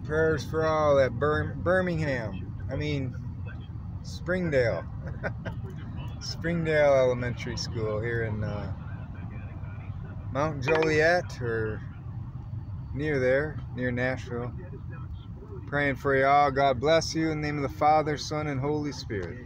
Prayers for all at Birmingham. I mean, Springdale. Springdale Elementary School here in Mount Joliet, or near there, near Nashville. Praying for you all. God bless you in the name of the Father, Son, and Holy Spirit.